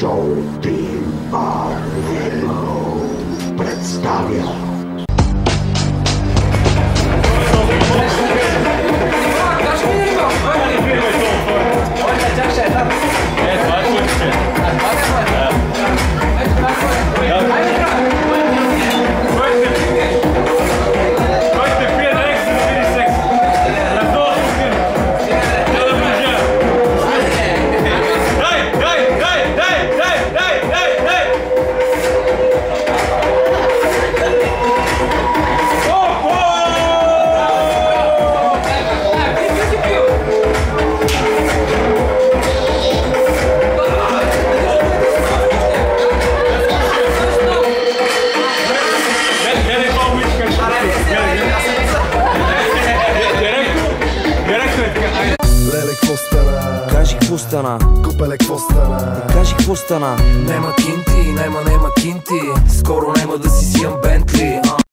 Шоу Тим Марвело представя Кажи какво стана? Купеле, какво стана? Кажи какво стана? Нема кинти, нема кинти. Скоро нема да си взимам Бентли.